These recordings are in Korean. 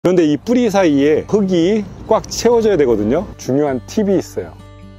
그런데 이 뿌리 사이에 흙이 꽉 채워져야 되거든요. 중요한 팁이 있어요.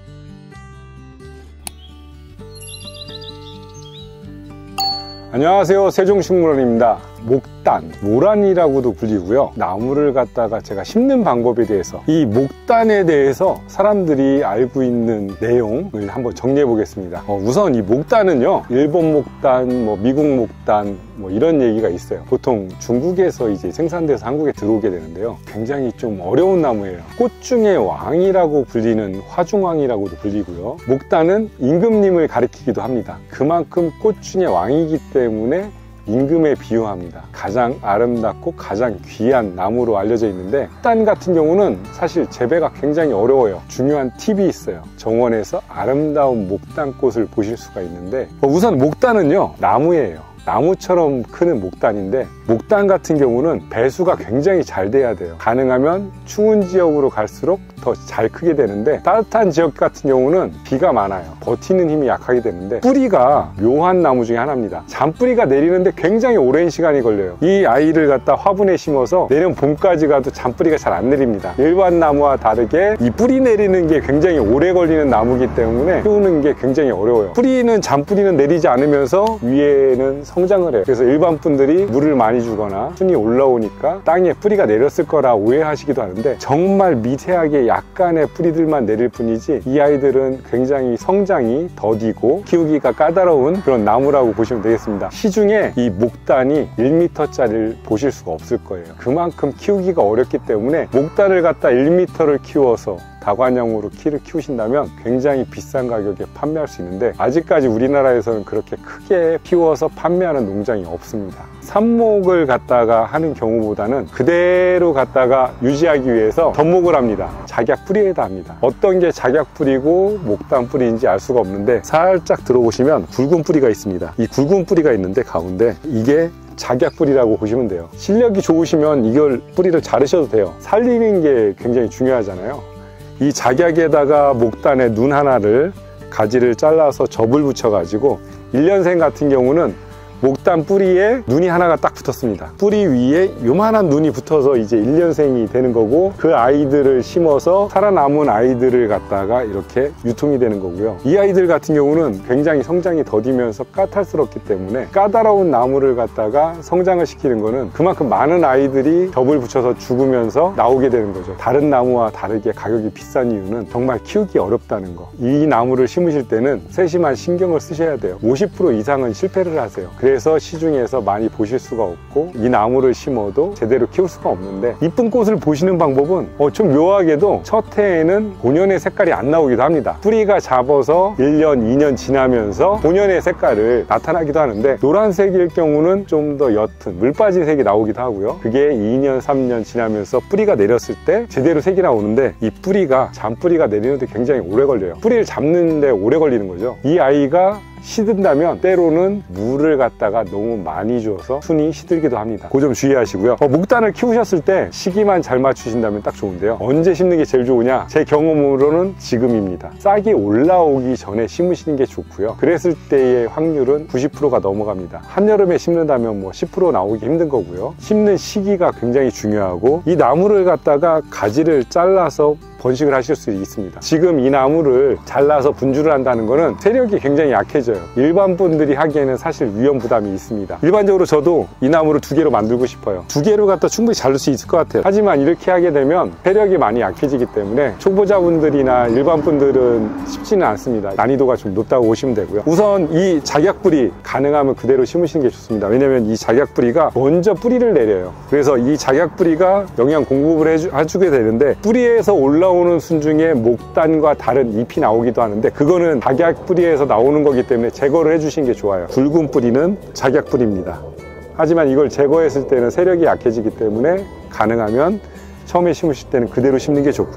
안녕하세요, 세종식물원입니다. 목단, 모란이라고도 불리고요. 나무를 갖다가 제가 심는 방법에 대해서, 이 목단에 대해서 사람들이 알고 있는 내용을 한번 정리해 보겠습니다. 우선 이 목단은요, 일본 목단, 미국 목단, 이런 얘기가 있어요. 보통 중국에서 이제 생산돼서 한국에 들어오게 되는데요. 굉장히 좀 어려운 나무예요. 꽃 중의 왕이라고 불리는 화중왕이라고도 불리고요. 목단은 임금님을 가리키기도 합니다. 그만큼 꽃 중의 왕이기 때문에 임금에 비유합니다. 가장 아름답고 가장 귀한 나무로 알려져 있는데, 목단 같은 경우는 사실 재배가 굉장히 어려워요. 중요한 팁이 있어요. 정원에서 아름다운 목단꽃을 보실 수가 있는데, 우선 목단은요, 나무예요. 나무처럼 크는 목단인데, 목단 같은 경우는 배수가 굉장히 잘 돼야 돼요. 가능하면 추운 지역으로 갈수록 더 잘 크게 되는데, 따뜻한 지역 같은 경우는 비가 많아요. 버티는 힘이 약하게 되는데, 뿌리가 묘한 나무 중에 하나입니다. 잔뿌리가 내리는데 굉장히 오랜 시간이 걸려요. 이 아이를 갖다 화분에 심어서 내년 봄까지 가도 잔뿌리가 잘 안 내립니다. 일반 나무와 다르게 이 뿌리 내리는 게 굉장히 오래 걸리는 나무이기 때문에 키우는 게 굉장히 어려워요. 잔뿌리는 내리지 않으면서 위에는 성장을 해요. 그래서 일반 분들이 물을 많이 주거나 순이 올라오니까 땅에 뿌리가 내렸을 거라 오해하시기도 하는데, 정말 미세하게 약간의 뿌리들만 내릴 뿐이지, 이 아이들은 굉장히 성장이 더디고 키우기가 까다로운 그런 나무라고 보시면 되겠습니다. 시중에 이 목단이 1m짜리를 보실 수가 없을 거예요. 그만큼 키우기가 어렵기 때문에 목단을 갖다 1m를 키워서 다관형으로 키를 키우신다면 굉장히 비싼 가격에 판매할 수 있는데, 아직까지 우리나라에서는 그렇게 크게 키워서 판매하는 농장이 없습니다. 삽목을 갖다가 하는 경우보다는 그대로 갖다가 유지하기 위해서 접목을 합니다. 작약뿌리에다 합니다. 어떤 게 작약뿌리고 목단 뿌리인지 알 수가 없는데, 살짝 들어보시면 굵은 뿌리가 있습니다. 이 굵은 뿌리가 있는데 가운데 이게 작약뿌리라고 보시면 돼요. 실력이 좋으시면 이걸 뿌리를 자르셔도 돼요. 살리는 게 굉장히 중요하잖아요. 이 작약에다가 목단에 눈 하나를, 가지를 잘라서 접을 붙여 가지고, 1년생 같은 경우는 목단 뿌리에 눈이 하나가 딱 붙었습니다. 뿌리 위에 요만한 눈이 붙어서 이제 1년생이 되는 거고, 그 아이들을 심어서 살아남은 아이들을 갖다가 이렇게 유통이 되는 거고요. 이 아이들 같은 경우는 굉장히 성장이 더디면서 까탈스럽기 때문에, 까다로운 나무를 갖다가 성장을 시키는 거는 그만큼 많은 아이들이 접을 붙여서 죽으면서 나오게 되는 거죠. 다른 나무와 다르게 가격이 비싼 이유는 정말 키우기 어렵다는 거. 이 나무를 심으실 때는 세심한 신경을 쓰셔야 돼요. 50% 이상은 실패를 하세요. 그래서 시중에서 많이 보실 수가 없고, 이 나무를 심어도 제대로 키울 수가 없는데, 이쁜 꽃을 보시는 방법은 좀 묘하게도 첫 해에는 본연의 색깔이 안 나오기도 합니다. 뿌리가 잡아서 1년, 2년 지나면서 본연의 색깔을 나타나기도 하는데, 노란색일 경우는 좀 더 옅은 물 빠진 색이 나오기도 하고요. 그게 2년, 3년 지나면서 뿌리가 내렸을 때 제대로 색이 나오는데, 이 뿌리가, 잔뿌리가 내리는데 굉장히 오래 걸려요. 뿌리를 잡는데 오래 걸리는 거죠. 이 아이가 시든다면 때로는 물을 갖다가 너무 많이 줘서 순이 시들기도 합니다. 그 점 주의하시고요. 목단을 키우셨을 때 시기만 잘 맞추신다면 딱 좋은데요. 언제 심는 게 제일 좋으냐? 제 경험으로는 지금입니다. 싹이 올라오기 전에 심으시는 게 좋고요. 그랬을 때의 확률은 90%가 넘어갑니다. 한여름에 심는다면 10% 나오기 힘든 거고요. 심는 시기가 굉장히 중요하고, 이 나무를 갖다가 가지를 잘라서 번식을 하실 수 있습니다. 지금 이 나무를 잘라서 분주를 한다는 거는 세력이 굉장히 약해져요. 일반 분들이 하기에는 사실 위험 부담이 있습니다. 일반적으로 저도 이 나무를 2개로 만들고 싶어요. 2개로 갖다 충분히 자를 수 있을 것 같아요. 하지만 이렇게 하게 되면 세력이 많이 약해지기 때문에 초보자분들이나 일반 분들은 쉽지는 않습니다. 난이도가 좀 높다고 보시면 되고요. 우선 이 작약뿌리 가능하면 그대로 심으시는 게 좋습니다. 왜냐면 이 작약뿌리가 먼저 뿌리를 내려요. 그래서 이 작약뿌리가 영양 공급을 해주게 되는데, 뿌리에서 올라오는 순 중에 목단과 다른 잎이 나오기도 하는데, 그거는 작약뿌리에서 나오는 거기 때문에 제거를 해주시는 게 좋아요. 굵은 뿌리는 작약뿌리입니다. 하지만 이걸 제거했을 때는 세력이 약해지기 때문에 가능하면 처음에 심으실 때는 그대로 심는 게 좋고요.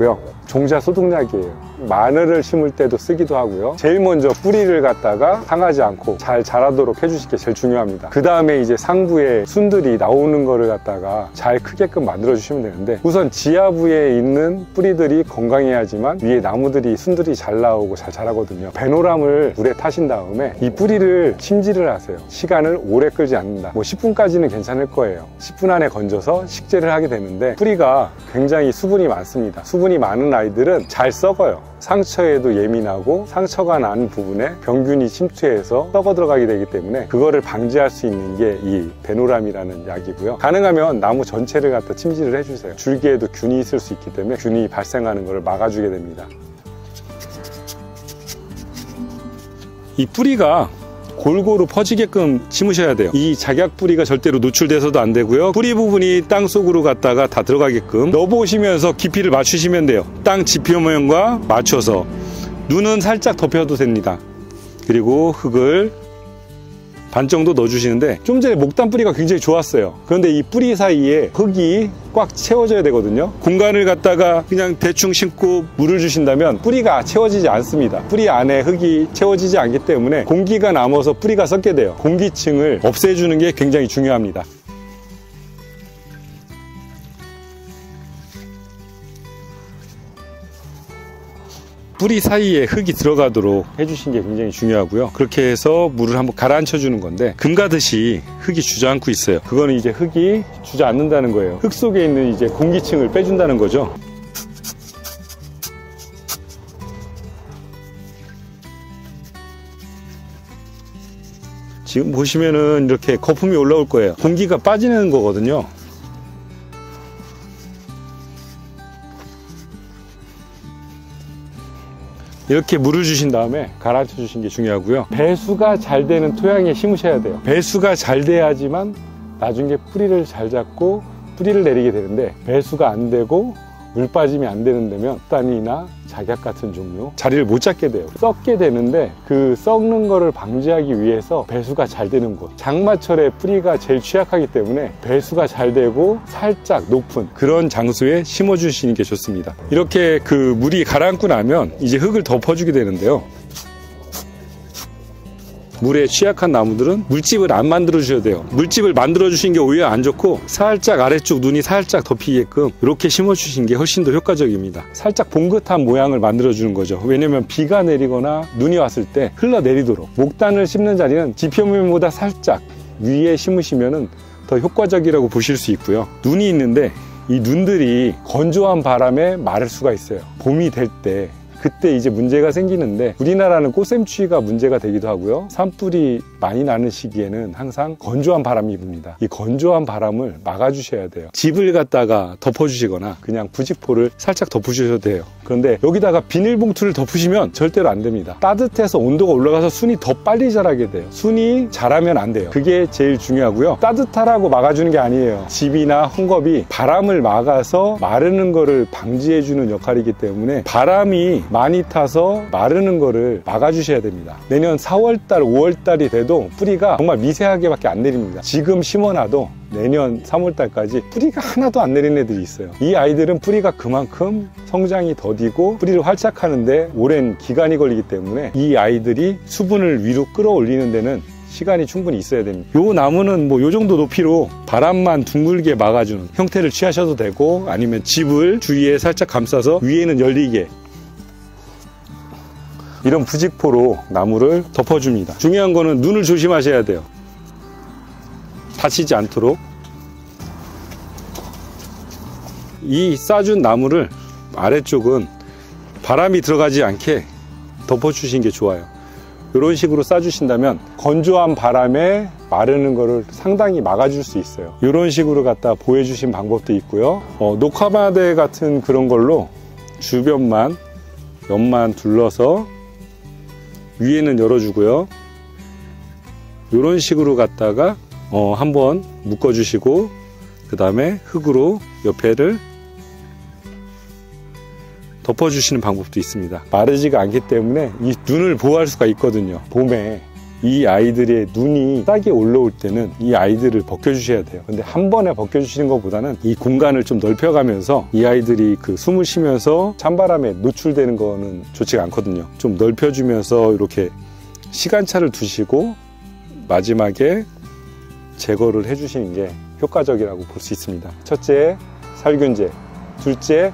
종자 소독약이에요. 마늘을 심을 때도 쓰기도 하고요. 제일 먼저 뿌리를 갖다가 상하지 않고 잘 자라도록 해주실 게 제일 중요합니다. 그 다음에 이제 상부에 순들이 나오는 거를 갖다가 잘 크게끔 만들어 주시면 되는데, 우선 지하부에 있는 뿌리들이 건강해야지만 위에 나무들이 순들이 잘 나오고 잘 자라거든요. 베노람을 물에 타신 다음에 이 뿌리를 침지를 하세요. 시간을 오래 끌지 않는다. 뭐 10분까지는 괜찮을 거예요. 10분 안에 건져서 식재를 하게 되는데, 뿌리가 굉장히 수분이 많습니다. 수분이 많은 아이들은 잘 썩어요. 상처에도 예민하고 상처가 난 부분에 병균이 침투해서 썩어 들어가게 되기 때문에 그거를 방지할 수 있는 게 이 베노람이라는 약이고요. 가능하면 나무 전체를 갖다 침지를 해주세요. 줄기에도 균이 있을 수 있기 때문에 균이 발생하는 것을 막아주게 됩니다. 이 뿌리가 골고루 퍼지게끔 심으셔야 돼요. 이 작약 뿌리가 절대로 노출돼서도 안 되고요. 뿌리 부분이 땅 속으로 갔다가 다 들어가게끔 넣어보시면서 깊이를 맞추시면 돼요. 땅 지표 모양과 맞춰서. 눈은 살짝 덮여도 됩니다. 그리고 흙을 반 정도 넣어주시는데, 좀 전에 목단 뿌리가 굉장히 좋았어요. 그런데 이 뿌리 사이에 흙이 꽉 채워져야 되거든요. 공간을 갖다가 그냥 대충 심고 물을 주신다면 뿌리가 채워지지 않습니다. 뿌리 안에 흙이 채워지지 않기 때문에 공기가 남아서 뿌리가 썩게 돼요. 공기층을 없애주는 게 굉장히 중요합니다. 뿌리 사이에 흙이 들어가도록 해주신 게 굉장히 중요하고요. 그렇게 해서 물을 한번 가라앉혀 주는 건데, 금가듯이 흙이 주저앉고 있어요. 그거는 이제 흙이 주저앉는다는 거예요. 흙 속에 있는 이제 공기층을 빼준다는 거죠. 지금 보시면은 이렇게 거품이 올라올 거예요. 공기가 빠지는 거거든요. 이렇게 물을 주신 다음에 가라앉혀 주신 게 중요하고요. 배수가 잘 되는 토양에 심으셔야 돼요. 배수가 잘 돼야지만 나중에 뿌리를 잘 잡고 뿌리를 내리게 되는데, 배수가 안 되고 물 빠짐이 안 되는 데면 목단이나 작약 같은 종류 자리를 못 잡게 돼요. 썩게 되는데, 그 썩는 거를 방지하기 위해서 배수가 잘 되는 곳, 장마철에 뿌리가 제일 취약하기 때문에 배수가 잘 되고 살짝 높은 그런 장소에 심어 주시는 게 좋습니다. 이렇게 그 물이 가라앉고 나면 이제 흙을 덮어주게 되는데요. 물에 취약한 나무들은 물집을 안 만들어 주셔야 돼요. 물집을 만들어 주신 게 오히려 안 좋고, 살짝 아래쪽 눈이 살짝 덮이게끔 이렇게 심어 주신 게 훨씬 더 효과적입니다. 살짝 봉긋한 모양을 만들어 주는 거죠. 왜냐면 비가 내리거나 눈이 왔을 때 흘러내리도록. 목단을 심는 자리는 지표면보다 살짝 위에 심으시면 더 효과적이라고 보실 수 있고요. 눈이 있는데 이 눈들이 건조한 바람에 마를 수가 있어요. 봄이 될 때, 그때 이제 문제가 생기는데, 우리나라는 꽃샘추위가 문제가 되기도 하고요. 산불이 많이 나는 시기에는 항상 건조한 바람이 붑니다. 이 건조한 바람을 막아주셔야 돼요. 집을 갖다가 덮어주시거나 그냥 부직포를 살짝 덮으셔도 돼요. 그런데 여기다가 비닐봉투를 덮으시면 절대로 안 됩니다. 따뜻해서 온도가 올라가서 순이 더 빨리 자라게 돼요. 순이 자라면 안 돼요. 그게 제일 중요하고요. 따뜻하라고 막아주는 게 아니에요. 집이나 헝겊이 바람을 막아서 마르는 거를 방지해주는 역할이기 때문에, 바람이 많이 타서 마르는 거를 막아주셔야 됩니다. 내년 4월달, 5월달이 돼도 뿌리가 정말 미세하게밖에 안 내립니다. 지금 심어놔도 내년 3월달까지 뿌리가 하나도 안 내린 애들이 있어요. 이 아이들은 뿌리가 그만큼 성장이 더디고 뿌리를 활착하는데 오랜 기간이 걸리기 때문에, 이 아이들이 수분을 위로 끌어올리는 데는 시간이 충분히 있어야 됩니다. 요 나무는 뭐 요 정도 높이로 바람만 둥글게 막아주는 형태를 취하셔도 되고, 아니면 집을 주위에 살짝 감싸서 위에는 열리게, 이런 부직포로 나무를 덮어줍니다. 중요한 거는 눈을 조심하셔야 돼요. 다치지 않도록. 이 싸준 나무를 아래쪽은 바람이 들어가지 않게 덮어주신 게 좋아요. 이런 식으로 싸주신다면 건조한 바람에 마르는 거를 상당히 막아줄 수 있어요. 이런 식으로 갖다 보여주신 방법도 있고요. 녹화마대 같은 그런 걸로 주변만, 옆만 둘러서 위에는 열어주고요. 이런 식으로 갖다가 한번 묶어주시고, 그 다음에 흙으로 옆에를 덮어주시는 방법도 있습니다. 마르지가 않기 때문에 이 눈을 보호할 수가 있거든요. 봄에 이 아이들의 눈이 싹이 올라올 때는 이 아이들을 벗겨주셔야 돼요. 근데 한 번에 벗겨주시는 것보다는 이 공간을 좀 넓혀가면서 이 아이들이 그 숨을 쉬면서 찬바람에 노출되는 거는 좋지가 않거든요. 좀 넓혀주면서 이렇게 시간차를 두시고 마지막에 제거를 해주시는 게 효과적이라고 볼 수 있습니다. 첫째, 살균제. 둘째,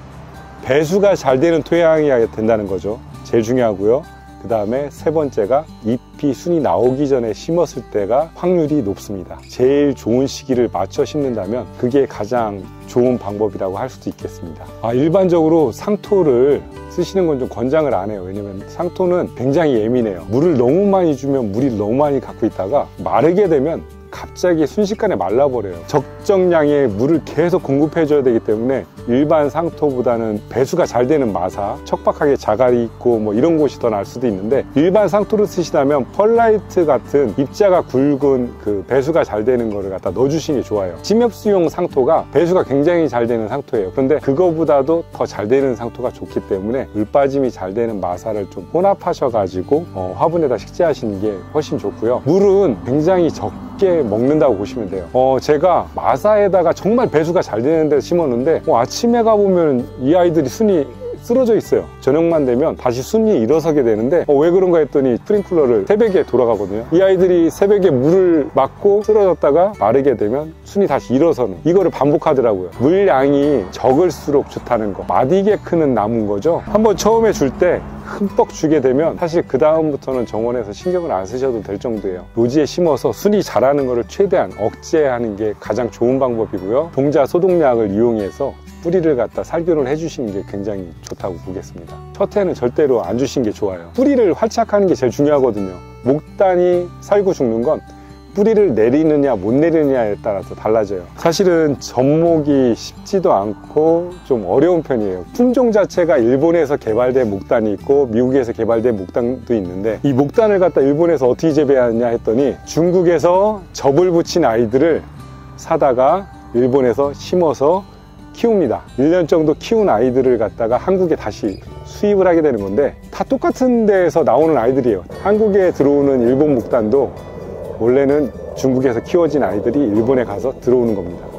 배수가 잘 되는 토양이 된다는 거죠. 제일 중요하고요. 그 다음에 세 번째가 잎이 순이 나오기 전에 심었을 때가 확률이 높습니다. 제일 좋은 시기를 맞춰 심는다면 그게 가장 좋은 방법이라고 할 수도 있겠습니다. 일반적으로 상토를 쓰시는 건 좀 권장을 안 해요. 왜냐면 상토는 굉장히 예민해요. 물을 너무 많이 주면 물이 너무 많이 갖고 있다가 마르게 되면 갑자기 순식간에 말라버려요. 적정량의 물을 계속 공급해줘야 되기 때문에 일반 상토보다는 배수가 잘 되는 마사, 척박하게 자갈이 있고 뭐 이런 곳이 더 나을 수도 있는데, 일반 상토를 쓰시다면 펄라이트 같은 입자가 굵은 그 배수가 잘 되는 거를 갖다 넣어주시는 게 좋아요. 침엽수용 상토가 배수가 굉장히 잘 되는 상토예요. 그런데 그거보다도 더 잘 되는 상토가 좋기 때문에 물 빠짐이 잘 되는 마사를 좀 혼합하셔가지고 화분에다 식재하시는 게 훨씬 좋고요. 물은 굉장히 적게 먹는다고 보시면 돼요. 제가 마사에다가 정말 배수가 잘 되는 데 심었는데 아침에 가보면 이 아이들이 순이 쓰러져 있어요. 저녁만 되면 다시 순이 일어서게 되는데 왜 그런가 했더니 스프링클러를 새벽에 돌아가거든요. 이 아이들이 새벽에 물을 맞고 쓰러졌다가 마르게 되면 순이 다시 일어서는, 이거를 반복하더라고요. 물량이 적을수록 좋다는 거. 맛이게 크는 나무인 거죠. 한번 처음에 줄 때 흠뻑 주게 되면 사실 그 다음부터는 정원에서 신경을 안 쓰셔도 될 정도예요. 노지에 심어서 순이 자라는 거를 최대한 억제하는 게 가장 좋은 방법이고요. 동자 소독약을 이용해서 뿌리를 갖다 살균을 해주시는 게 굉장히 좋다고 보겠습니다. 첫 해는 절대로 안 주시는 게 좋아요. 뿌리를 활착하는 게 제일 중요하거든요. 목단이 살고 죽는 건 뿌리를 내리느냐 못 내리느냐에 따라서 달라져요. 사실은 접목이 쉽지도 않고 좀 어려운 편이에요. 품종 자체가 일본에서 개발된 목단이 있고 미국에서 개발된 목단도 있는데, 이 목단을 갖다 일본에서 어떻게 재배하느냐 했더니 중국에서 접을 붙인 아이들을 사다가 일본에서 심어서 키웁니다. 1년 정도 키운 아이들을 갖다가 한국에 다시 수입을 하게 되는 건데, 다 똑같은 데에서 나오는 아이들이에요. 한국에 들어오는 일본 목단도 원래는 중국에서 키워진 아이들이 일본에 가서 들어오는 겁니다.